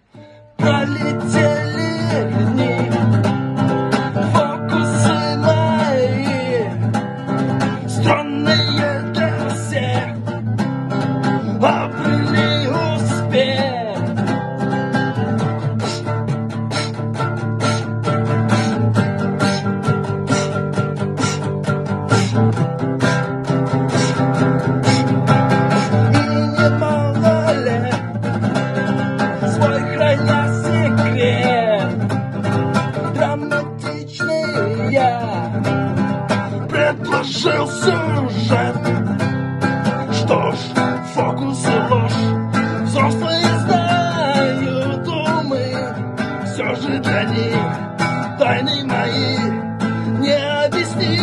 Пролетели дни, фокусы мои, странные для всех, обрели успех. И немало лет свой храня секрет, драматичный я предложил сюжет. Что ж, фокус и ложь, взрослые знают умы, все же для них тайны мои необъяснимы.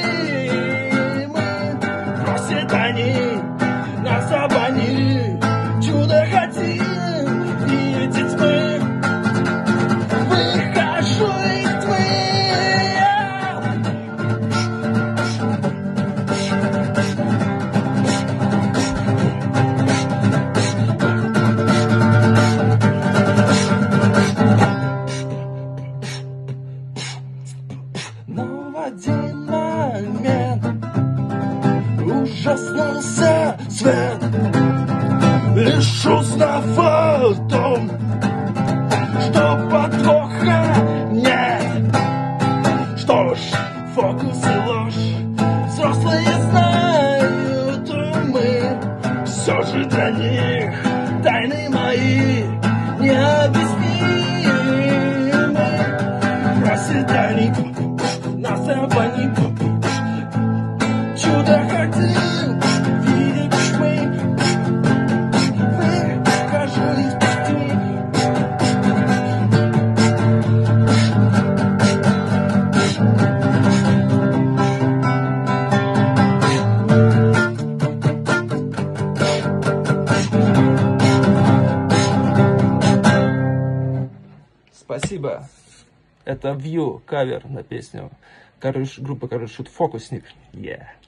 Просят они нас обмани, чудо хотим видеть мы. Выхожу из тьмы. Но в один момент ужаснулся свет, лишь узнав о том, что подвоха нет. Что ж, фокус и ложь, взрослые знают умы, все же для них тайны мои необъяснимы. Просят они нас обмани, чудо хотим видеть мы. Выхожу из тьмы. Спасибо. Это View, кавер на песню группы Король Шут «Фокусник». Yeah.